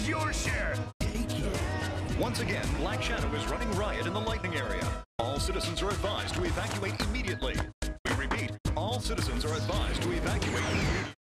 is your share. Take it. Once again, Black Shadow is running riot in the lightning area. All citizens are advised to evacuate immediately. We repeat, all citizens are advised to evacuate immediately.